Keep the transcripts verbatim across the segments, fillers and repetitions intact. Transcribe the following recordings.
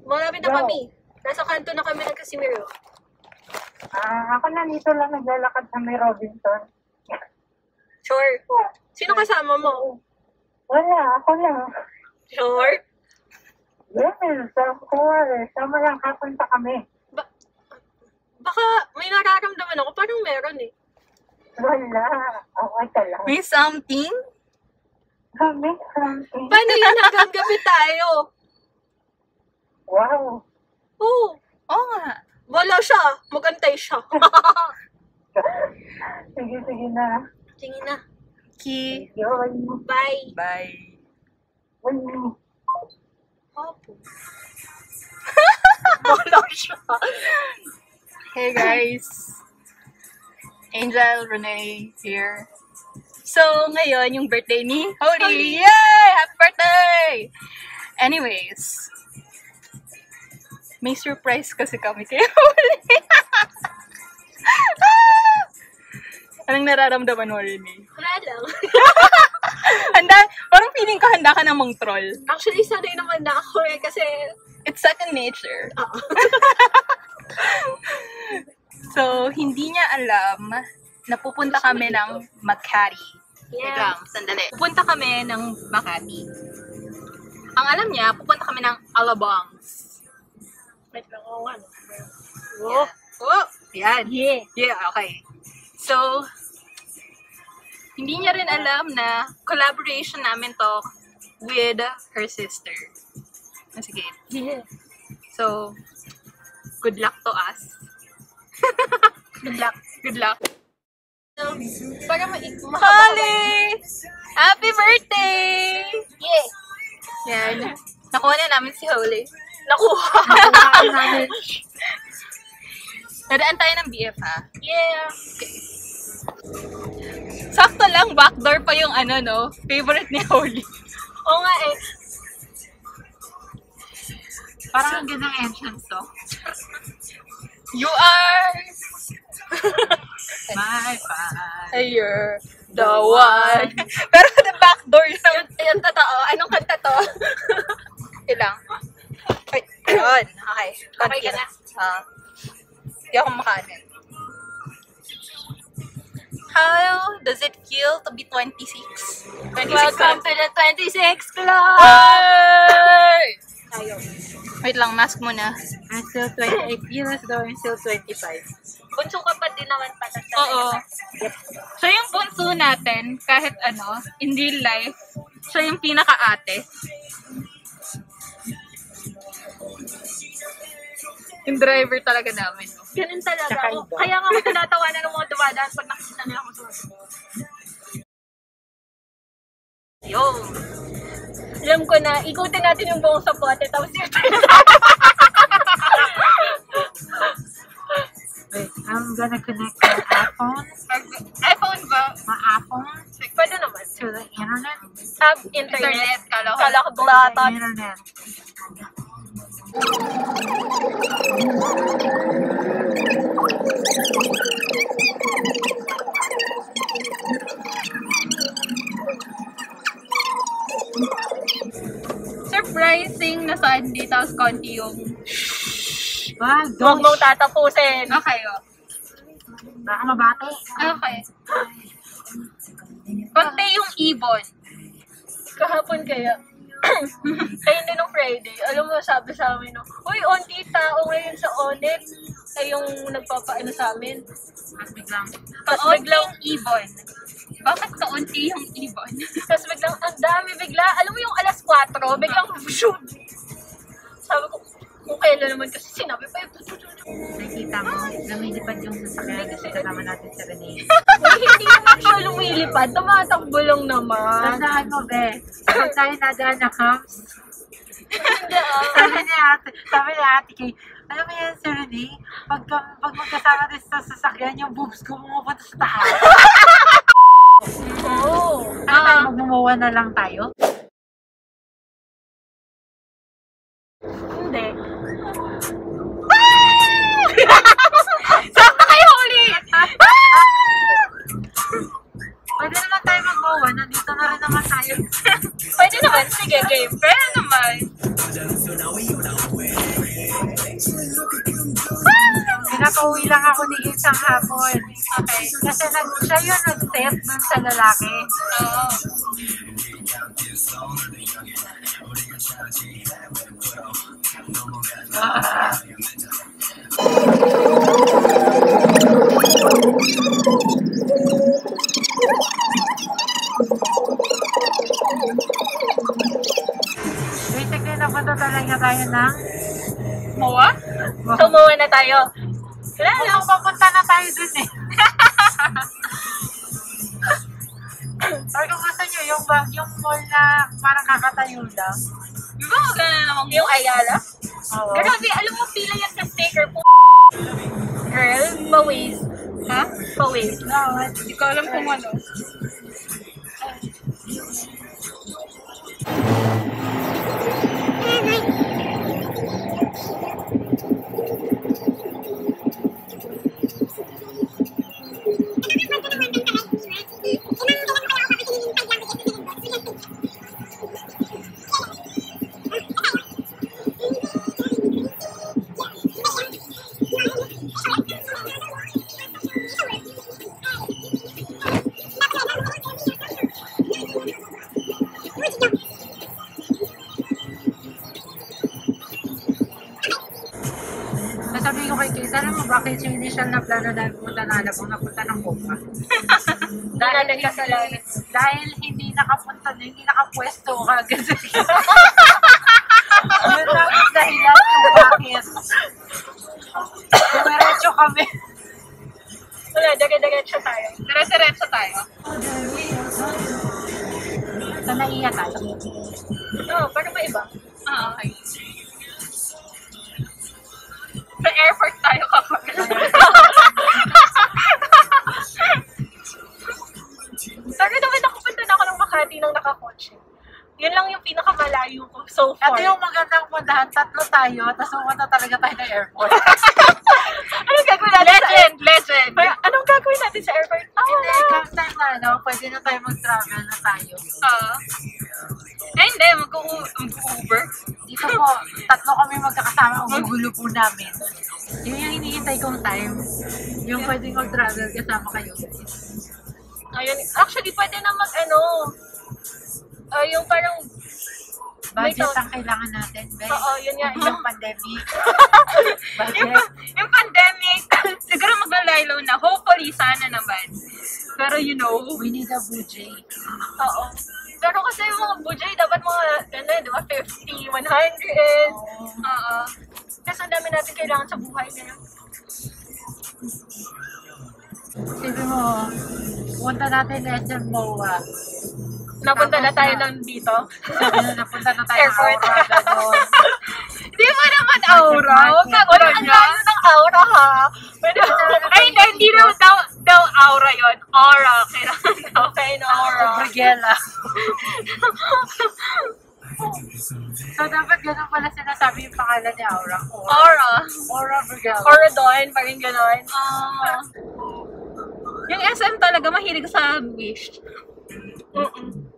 Malapit na kami. Nasa kanto na kami ng Casimiro. Ah, ako na dito lang naglalakad sa may Robinson. Sure. Sino kasama mo? Wala, ako lang. Sure? Yes, sa course. Sama lang kapunta kami. Ba baka may nararamdaman ako. Parang meron eh. Wala. Okay ka lang. May something? Kami something. Paano yun hanggang gabi tayo? Wow. Oo. Oo nga. Wala siya. Magantay siya. Sige, sige na. Sige na. Ki. Yun. Bye. Bye. Bye. Opo. Wala siya. Hey guys. Angel Renee here. So, ngayon, yung birthday ni Holy. Yay! Happy birthday! Anyways, may surprise kasi kami kay Holy. Anong nararamdaman mo, Renee? Wala lang. Handa, parang feeling ka handa ka namang troll. Actually, sanay naman na ako eh. Kasi, It's second nature. oo. So, hindi niya alam na pupunta kami ng Makati. Wait Yeah. lang, sandali. Pupunta kami ng Makati. Ang alam niya, pupunta kami ng Alabangs. Wait lang ako. Ano? Oh, oh, yan. Yeah. Yeah, okay. So, hindi niya rin alam na collaboration namin to with her sister. Ah, sige. Yeah. So, good luck to us. Good luck. Good luck. Para ma- Holly! Happy birthday! Yeah. Yan. Nakuha na namin si Holly. Nakuha. Nadaan tayo ng B F, ha? Yeah. Sakto lang, backdoor pa yung ano, no? Favorite ni Holly. Oo nga eh. Parang ang gandang entrance, to. You are my fire, the one. Pero the backdoor yung... Ayan, totoo. Anong kanta to? Ilang? Ay, ayun. Okay. Okay ka na? Ah. Hindi ako makanin. How does it feel to be twenty-six? twenty-six Welcome to the twenty-six Club! Ay! Tayo. Wait lang, mask muna. I'm still twenty. I feel as though I'm still twenty-five. Bunso ka pa din naman pala. Oo. Siya yung bunso natin, kahit ano, in real life, siya yung pinaka-ate. Yung driver talaga namin. No? Ganun talaga Tsaka ako. iba. Kaya nga ako tinatawanan ng mga dumadaan pag nakikita nila ako sa Yo! Alam ko na, ikutin natin yung buong sapote, tapos yun. Wait, I'm gonna connect my iPhone, iPhone ba? my iPhone Pwede naman. to the internet. Tab, internet. Internet, kala ko. Kala ko blatot. Internet. Surprising na Sunday, tapos konti yung... Wag, Huwag mong tatapusin. Okay, oh. Baka mabate. Okay. Konti yung ibon. Kahapon kaya. Ayun din nung Friday. Alam mo, sabi sa amin, no, uy, onti tao ngayon sa Onyx. Ay yung nagpapaano sa amin. Mas biglang. Tapos Kaunti biglang, yung ibon. Bakit kaunti yung ibon? tapos biglang, ang dami bigla. Alam mo yung alas kwatro, biglang, shoot! Sabi ko, kung kailan naman kasi sinabi pa yung Nakikita mo, lumilipad yung sasakyan kasi kasama natin sa Renee. Uy, hindi naman siya lumilipad. Tumatakbo lang naman. Tandaan mo, be. Kapag tayo nadaan na camps, Hindi ah. sabi ni ate, sabi ni ate kay, alam mo yan, si Renee, pag, pag magkasama din sa sasakyan, yung boobs ko pumupunta sa taas. Oo. Ano tayo, magmumuwa na lang tayo? Hindi. Saan kayo ulit? Pwede naman tayo magmumuwa, nandito na rin naman tayo. Pwede naman. Sige, game. Pwede naman. Nakauwi lang ako ni isang hapon. Okay. Kasi nag, siya yung nag-set nun sa lalaki. Oo. Ah. Basically, napunta talaga tayo ng Moa? Tumuha na tayo. Wala na. Kung papunta na tayo dun eh. Or kung gusto nyo, yung, ba- yung mall na parang kakatayo lang. Di ba maganda namang Yung Ayala. Oo. Grabe, alam mo, pila yan sa sticker po. Girl, paways. Ha? Paways. Bawat. Hindi ko alam kung ano. Nasabi ko kay Kate, alam mo bakit yung initial na plano dahil pumunta na alam mo napunta ng Boca? Dahil nagkasalanan. Dahil hindi nakapunta, hindi nakapwesto kagad. Yun lang ang dahilan kung bakit. Dumiretso kami. Wala, dire-diretso tayo. Dire-diretso tayo. Sa naiya tayo. Oo, pero may iba. Ah, okay. Sa airport tayo kapag. Pero naman nakapunta na ako ng Makati nang nakakotse. Yun lang yung pinakamalayo ko so far. Ito yung magandang puntahan, tatlo tayo, tapos pumunta talaga tayo ng airport. Anong gagawin natin sa Legend! Legend! Pero anong gagawin natin sa airport? Ah, Hindi, come time na, no? Pwede na tayo mag-travel na tayo. Ah. Eh, hindi. Mag-Uber. Dito po, tatlo kami magkakasama, umugulo po namin. Yun yung hinihintay kong time. Yung pwedeng mag-travel kasama kayo. ayun. Actually, pwede na mag ano. Ah, yung parang may Budget tawag- ang kailangan natin, Ben. Oo, yun nga. Yung pandemic. Yung, Budget. yung pandemic, siguro maglalaylo na. Hopefully, sana naman. Pero you know, We need a budget. Oo. Pero kasi yung mga budget, dapat mga, ano, di ba, fifty, one hundred. oo. Kasi ang dami natin kailangan sa buhay ngayon. Sabi mo, punta natin S M M O A. Napunta na Tapos tayo na- ng dito. Sabi na napunta na tayo ng Airport. Aura, gano'n. Di ba naman aura? Huwag ka Uy, ang layo ng aura ha. Pwede ba? Ay, hindi, hindi daw, daw, daw aura yon. Aura. Kailangan daw. Okay, no, aura. Brigela. So, dapat ganun pala sinasabi yung pangalan ni Aura. Aura. Aura. Aura Brigela. Aura doon, parang gano'n. Ah. Yung S M talaga mahilig sa wish. Mm-mm.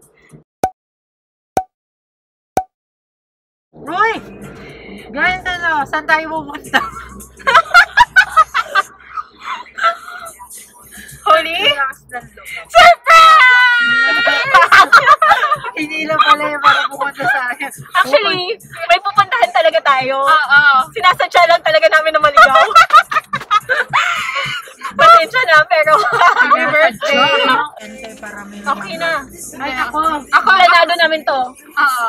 Roy! Guys, ano, saan tayo pumunta? Holy? Relax lang, lo. Surprise! Hindi lang pala yung para pumunta sa akin. Actually, may pupuntahan talaga tayo. Oo. Sinasadya lang talaga namin na maligaw. Pasensya na, pero happy birthday. Hindi, para may Okay na. Ay, ako. Ako, Planado namin to. Oo.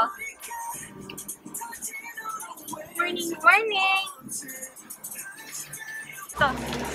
Morning, morning! Ito.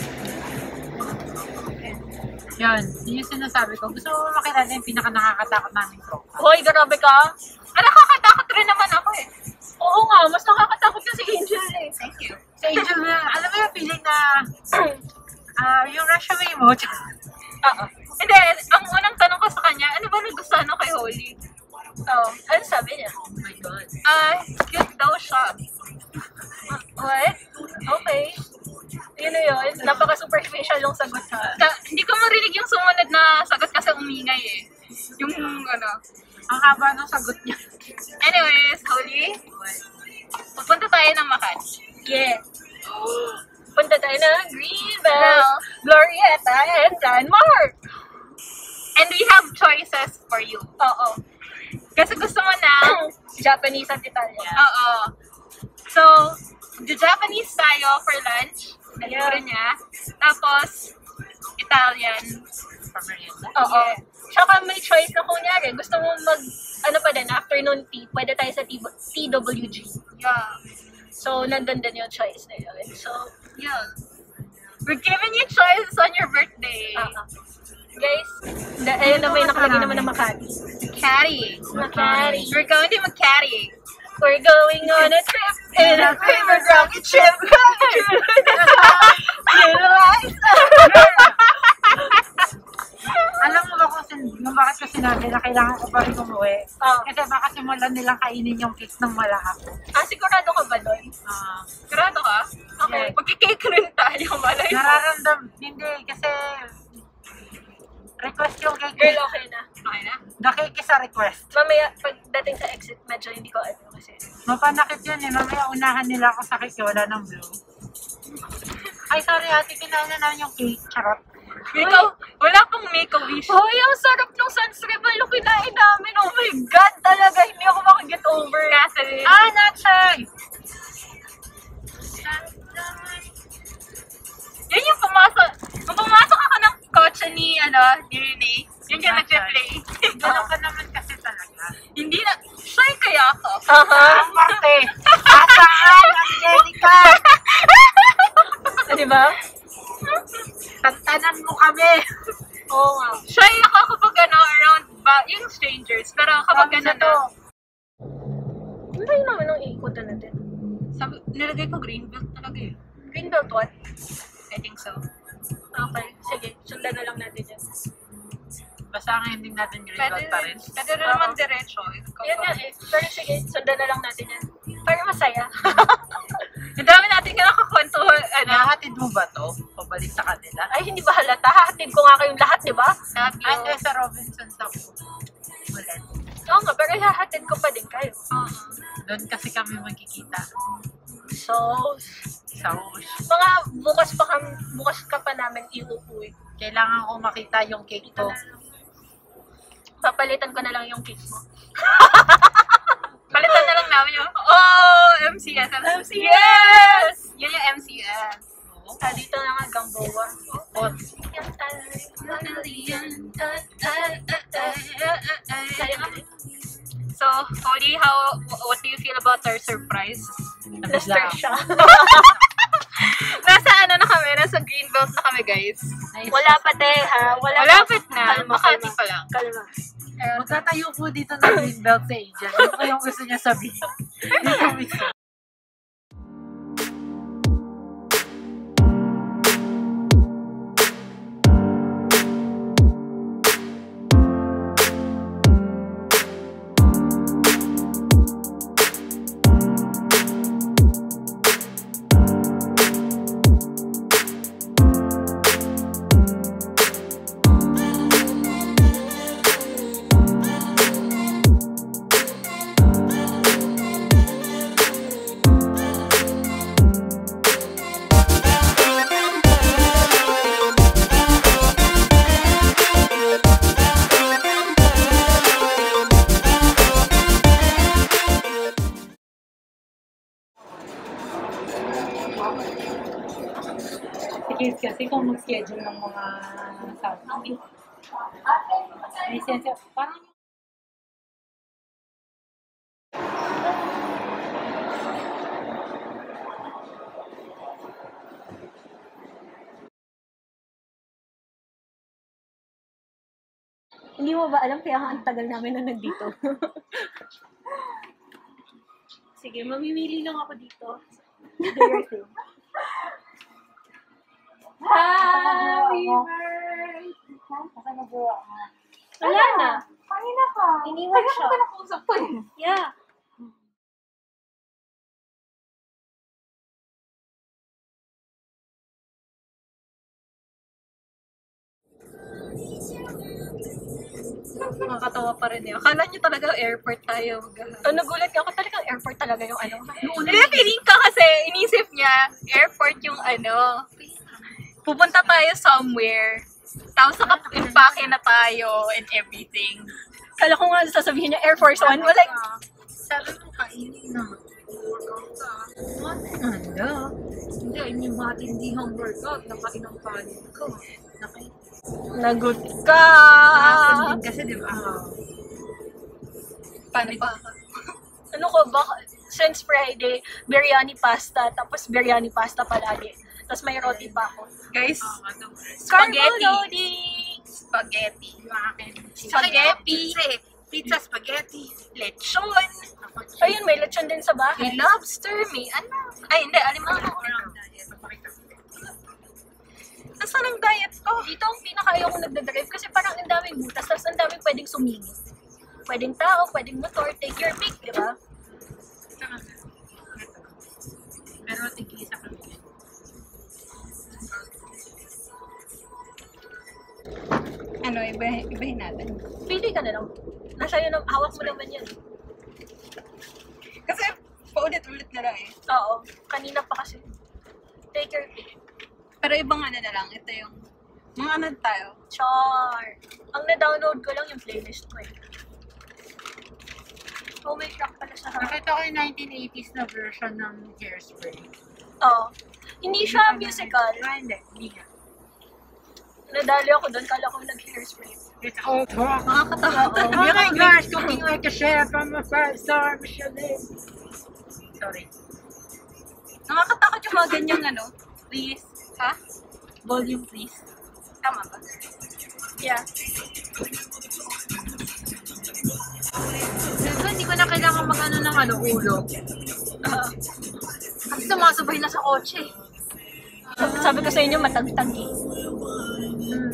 Yun, yun yung sinasabi ko. Gusto mo makilala yung pinaka nakakatakot namin tropa. Hoy, grabe ka. Ah, nakakatakot rin naman ako eh. Oo nga, mas nakakatakot na si Angel eh. Thank you. Sa Angel, alam mo yung feeling na ah yung rush away mo. Oo. Hindi, ang unang tanong ko sa kanya, ano ba nagustuhan mo kay Holy? Oh, ano sabi niya? Oh my God. Ah, cute daw siya. What? Okay. Yun na yun. Napaka-superficial yung sagot ha. Ka- hindi ko marinig yung sumunod na sagot kasi umingay eh. Yung ano. Ang haba ng sagot niya. Anyways, Holy, pupunta tayo ng Makati. Yeah. punta tayo ng Greenbelt, Glorieta, and Landmark. And we have choices for you. Oo. Kasi gusto mo na, Japanese at Italian. oo. So, the Japanese tayo for lunch. Nalibre niya. Tapos, Italian. Oo. Tsaka may choice na kunyari, gusto mo mag, ano pa din, afternoon tea, pwede tayo sa T W G. Yeah. So, nandun din yung choice na yun. So, Yeah. We're giving you choices on your birthday. uh guys, da- ayun na may nakalagay naman na Makati. Makati. Makati. We're going to Makati. We're going on a trip in a favorite rocket ship. Alam mo ba kung sin- kung bakit ko sinabi na kailangan ko pa rin umuwi? Oh. Kasi baka simulan nilang kainin yung cake ng wala ako. Ah, sigurado ka ba doon? Ah, Sigurado ka? Okay. Yes. Magkikake rin tayo, malay mo. nararamdam, hindi, kasi request yung cake. Girl, okay na. Okay na? The cake is a request. Mamaya, pagdating sa exit, medyo hindi ko ano kasi. Mapanakit yun eh. Mamaya unahan nila ako sa cake, wala ng blue. Ay, sorry ate, kinain na namin yung cake. Charot. Ikaw, wala kang make-a-wish. Hoy, ang sarap ng Sansribal yung kinain namin. Oh my God, talaga, hindi ako makaget over. Catherine. Ah, Nachay! Yun yung pumasok. Nung pumasok ako ng kotse ni, ano, ni Rene, yun yung Nachay. nag-play. Ganun ka naman kasi talaga. Hindi na, shy kaya ako. Aha. Ang Marte! Asaan, Angelica? Ah, di ba? Tantanan mo kami! Oo nga. Shy ako kapag ano, around ba, yung strangers. Pero kapag Kami ano na to. na, Ano tayo namin nung iikutan natin? sabi, nilagay ko green belt talaga eh. Greenbelt what? I think so. Okay, sige. Sundan na lang natin yan. Basta ang ending natin green Pwede, belt pa rin. pwede rin naman diretso. Ikaw Yan ba? nga eh. Pero sige, sundan na lang natin yan. Para masaya. Ang dami natin kinakakwento, ano, Nahatid mo ba to? Pabalik sa kanila? Ay, hindi ba halata? Hahatid ko nga kayong lahat, di ba? sabi Ay, ko. hindi, sa Robinson sa ulit. Oo nga, pero hahatid ko pa din kayo. Oo. Doon kasi kami magkikita. So, Sa Ush. mga bukas pa kam, bukas ka pa namin iuuwi. Kailangan ko makita yung cake Ito ko. na lang. Papalitan ko na lang yung cake mo. Palitan na lang namin yung, oh, M C S. M C S! Yun yung M C S. Ah, dito na nga, Gamboa. Oh, So, Cody, how, what do you feel about our surprise? Na-stress siya. Nasa ano na kami, nasa greenbelt na kami, guys. Wala pa, te, ha? Wala Malapit pa. na, Kalma, Makati kalma. pa lang. Kalma. magtatayo po dito ng green belt sa agent. Yun po yung gusto niya sabihin. Dito mismo. Sige, kasi kung mag-schedule ng mga something. May sense, parang Hindi mo ba alam kaya ang tagal namin na nandito? Sige, mamimili lang ako dito. Do your thing. Happy birthday! kasi nagawa mo. Wala na. Kanina ka. Iniwan siya. Tagal ko nakausap ko eh. Yeah. Nakakatawa pa rin yun. Akala niyo talaga airport tayo. Oh, nagulat ka ako talagang airport talaga yung ano. Hindi, feeling ka kasi, inisip niya, airport yung ano, pupunta tayo somewhere, tapos naka-impake na tayo and everything. Kala ko nga sasabihin niya Air Force One. Wala. Sabi mo, kainin na. Workout ka. Ano? Hindi, yung matindihang workout. Nakainom kanin ko. Nakainom. Nagut ka. Kahapon din kasi, di ba? Paano ba? Ano ko ba? Since Friday, biryani pasta. Tapos biryani pasta palagi. Tapos may roti pa ako. Guys, Carbo spaghetti. loading. Spaghetti. Yung akin. Spaghetti. Pizza, spaghetti. Lechon. Ayun, may lechon din sa bahay. May lobster. May ano. Ay, hindi. Alimango. Nasaan ang diet ko? Dito ang pinaka-ayaw ko nagdadrive kasi parang ang daming butas. Tapos ang daming pwedeng sumingit. Pwedeng tao, pwedeng motor. Take your pick, di ba? Pero tigil sa kami. Ano, ibahin, ibahin natin. Pili ka na lang. Nasa yun, hawak mo naman yan. Kasi, paulit-ulit na lang eh. Oo, kanina pa kasi. Take your pick. Pero ibang ano na lang, ito yung, mga ano tayo. Char! Ang na-download ko lang yung playlist ko eh. Oh, may track pala sa harap. Nakita ko yung nineteen eighties na version ng Hairspray. Oo. Hindi siya musical. Ah, hindi. Hindi nga. Nadali ako doon, kala ko nag-hairspray. It's all talk. Nakakatawa. Oh my gosh, cooking like a chef. I'm a five-star Michelin. Sorry. Nakakatakot yung mga ganyang ano. Please. Ha? Volume please. Tama ba? Yeah. Diba, hindi ko na kailangan mag-ano ng ano, ulo. Uh, Kasi sumasabay na sa kotse. sabi ko sa inyo, matagtag eh. Hmm.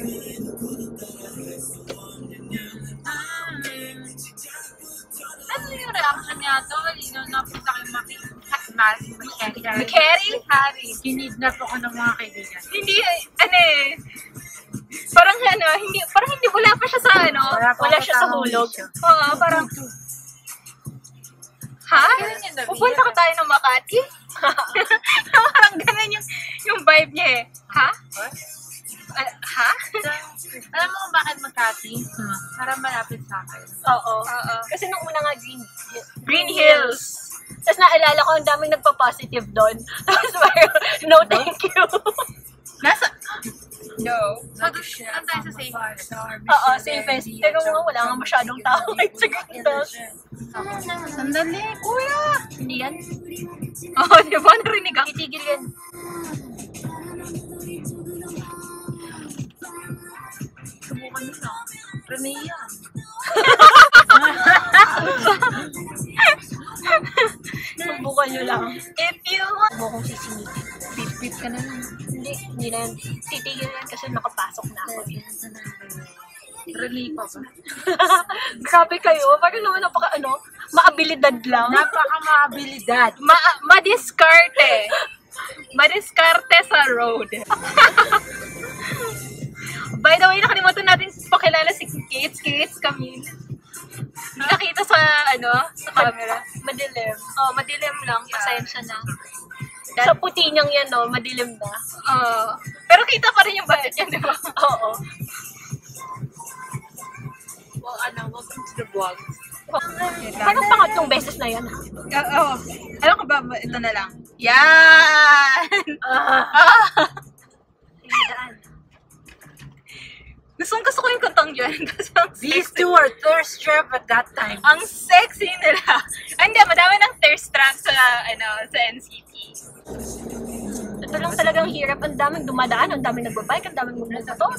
Ano yung reaction niya to? Halina, napunta kayo makikatmas. McCary? Harry. Kinidnap ako ng mga kaibigan. Hindi, ano eh. Parang ano, hindi, parang hindi, wala pa siya sa ano. Wala pa Wala ako siya sa tamang hulog. mission. Oo, parang, ha? Kailan niya nabili? Pupunta ka tayo ng Makati? Parang ganun yung, yung vibe niya eh. Ha? Ah, ha? Alam mo kung bakit Makati? Hmm. Para malapit sa akin. Oo. Oo. Kasi nung una nga, Green, Green Hills. Tapos naalala ko, ang daming nagpa-positive doon. Tapos mayroon, no thank you. Nasa? No. So, doon doon tayo sa safe. Oo, safest. Pero nga, wala nga masyadong tao kahit sa Green Hills. Sandali, kuya. Hindi yan. Oo, oh, di ba? Narinig ako. Itigil yan. Subukan nyo na. Renee yan. Subukan nyo lang. If you want. Huwag kong sisingipin. Pip-pip ka na lang. Hindi, hindi na yan. Titigil yan kasi nakapasok na ako. Renee pa ba? Grabe kayo. Parang naman napaka ano, maabilidad lang. Napaka-maabilidad. Ma madiskarte. Madiskarte sa road. By the way, nakalimutan natin pakilala si Kates. Kates, Camille. Hindi nakita sa, ano, sa camera. Madilim. Oh, madilim lang. Pasensya na. Sa puti niyang yan, no, madilim na. Oh. Pero kita pa rin yung bayad niya, di ba? Oo. Well, ano, welcome to the vlog. Parang pangatlong beses na yan. Oo. Oh, alam ko ba, ito na lang. Yan! Ah. Ah! Tinidaan. Gustong gusto ko yung kantang dyan. Kasi ang These sexy. two are thirst trap at that time. Ang sexy nila. Ay, hindi, madami ng thirst trap sa, ano, sa N C T. Ito lang talagang hirap. Ang daming dumadaan, ang daming nagbabike, ang daming magmumotor.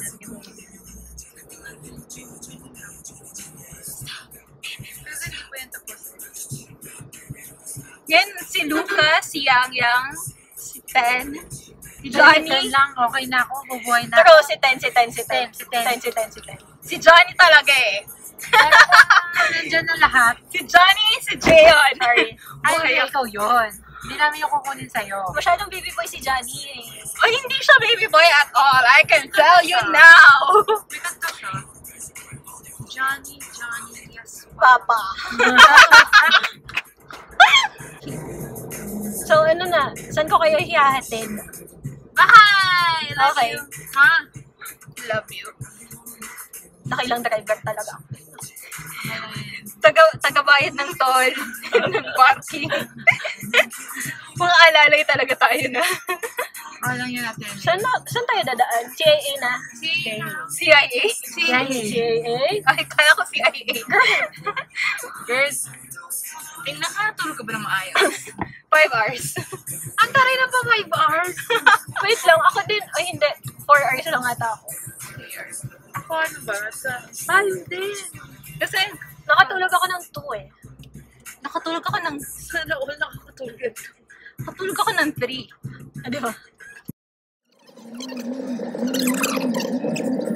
Yan, si Luca, si Yang Yang, si Ten, si Johnny Johnny. lang, okay na ako, bubuhay na Pero ako. si Ten, si Ten, si Ten. Si Ten. Ten, si Ten, si Ten. Si Johnny talaga eh. Pero kung nandyan na lahat, Si Johnny, si Jeon. Sorry. ay, Buhay hindi ako. ikaw yun. Hindi namin yung kukunin sa'yo. Masyadong baby boy si Johnny eh. Oh, hindi siya baby boy at all. I can tell you now. May kanta siya. Johnny, Johnny, yes. Papa. So, ano na, saan ko kayo hihahatid? Bye! Love Okay. you. Ha? Love you. Nakilang driver talaga. Taga, tagabayad ng toll, ng parking. Mga alalay talaga tayo na. Alam niya natin. Saan, na, saan tayo dadaan? C I A na? Si, C I A? Si, C I A? Ay, kaya ko C I A. Girls, eh, nakatulog ka ba ng maayos? Five hours. Ang taray na pa five hours. Wait lang, ako din. Ay, hindi. Four hours lang ata ako. Paano ba? Sa tayo din. Kasi, Nakatulog ako ng two eh. nakatulog ako ng, Sana all nakakatulog. nakatulog ako ng three. Ah, di ba?